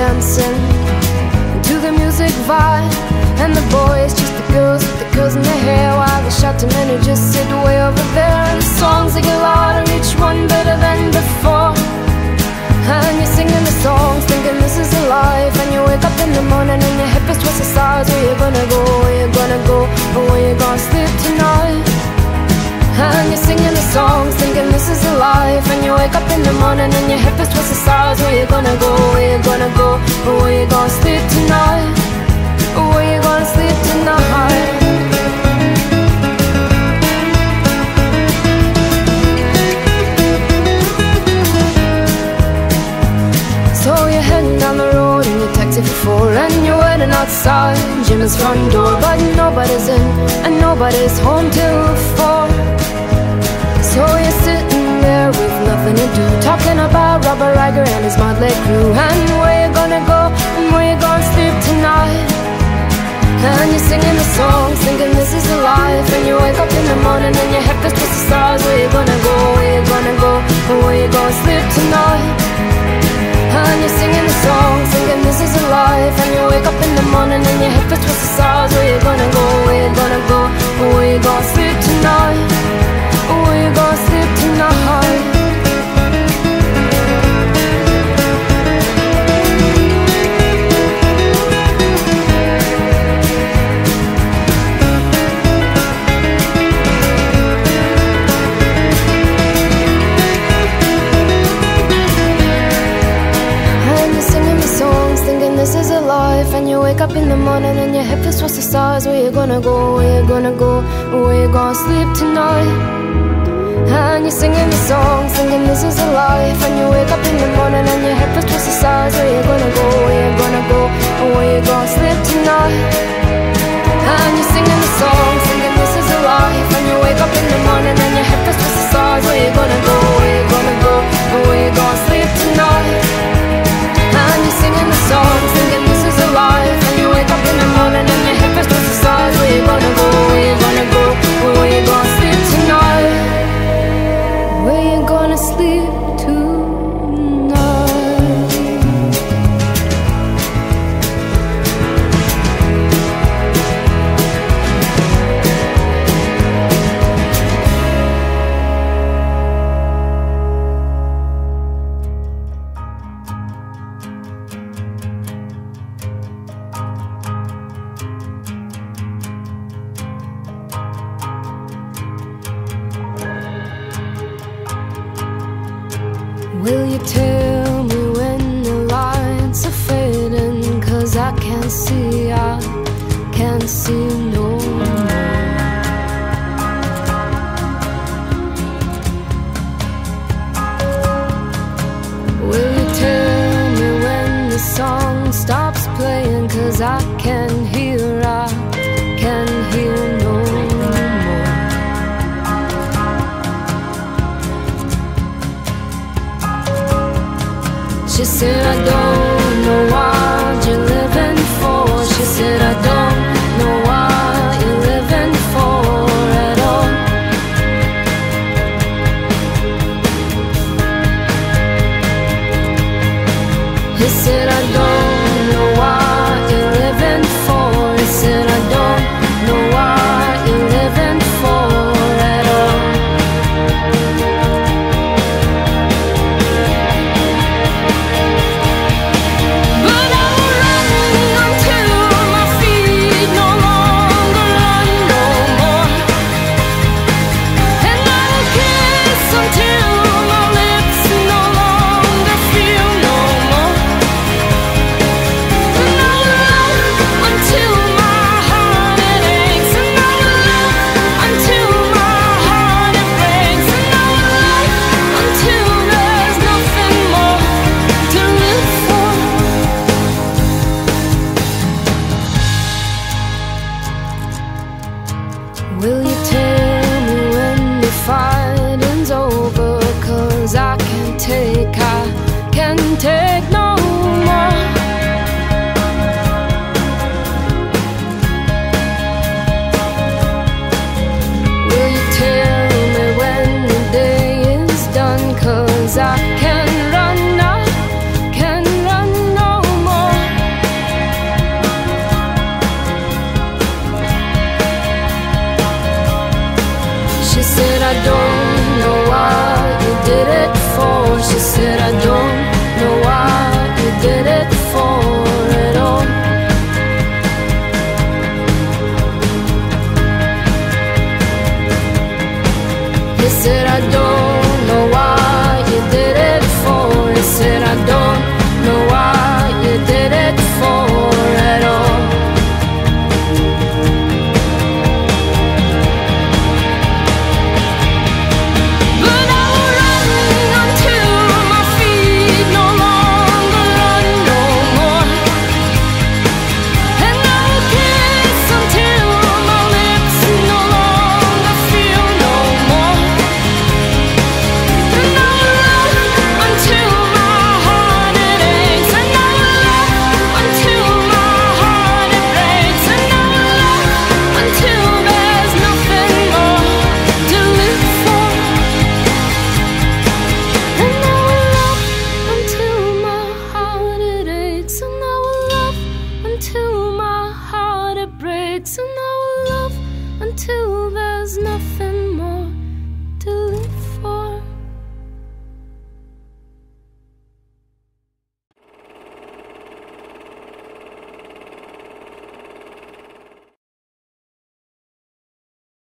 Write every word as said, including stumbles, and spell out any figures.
dancing to the music vibe. And the boys, just the girls with the curls in their hair, while the shouting men who just sit way over there. And the songs they get louder, each one better than before. And you're singing the songs, thinking this is a life. And you wake up in the morning and your hip is twisted sides. Where you gonna go, where you gonna go, or where you gonna sleep tonight? And you're singing the songs, thinking this is a life. And you wake up in the morning and your hip is twisted sides. Where you gonna go, where you gonna go, or where you gonna sleep tonight? Or where you gonna sleep tonight? So you're heading down the road in your taxi for four, and you're waiting outside Jimmy's front door, but nobody's in and nobody's home till four. So you're sitting there with nothing to do, talking about Robert Riger and his motley crew, and where you gonna go and where you gonna sleep tonight. And you're singing the songs, thinking this is a life. And you wake up in the morning and your head feels twisted stars. Where you gonna go, where you gonna go, and where you gonna sleep tonight? And you're singing the songs, thinking this is a life. And you wake up in the morning and your head feels twisted stars. Where you gonna go, where you gonna go, and where you gonna sleep tonight? Where you gonna sleep tonight? This is a life. And you wake up in the morning and your head feels towards the stars. Where you gonna go, where you gonna go, where you gonna sleep tonight? And you're singing the songs, thinking this is a life. And you wake up in the morning and your head feels towards the stars. Where you gonna go, where you gonna go, where you gonna sleep tonight? And you're singing the songs, thinking this is a life. And you wake up in the morning and your head feels towards the stars. Where you gonna go, where you gonna go, where you gonna sleep tonight? And you're singing the songs, thinking this is a life. And you wake up in the morning and your head feels towards the stars. Where you gonna go, where you gonna go, where you gonna sleep tonight? Where you gonna sleep tonight? Will you tell me when the lights are fading? 'Cause I can't see, I can't see no more. Will you tell me when the song stops playing? 'Cause I can't hear, I can't hear no more. She said, I don't know what you're living for. She said, I don't know what you're living for at all. He said, I don't know what you're living for. He said, I don't know what you're living for at all. Will you tell me when the fighting's over? 'Cause I can't take, I can't take no more. Will you tell me when the day is done? 'Cause I can't run, I can't run no more. I don't know what you did it for. She said, I don't know what you did it for at all. He said, I don't know what you did it for. He said, I don't know what you did it for at all. And I will love until there's nothing.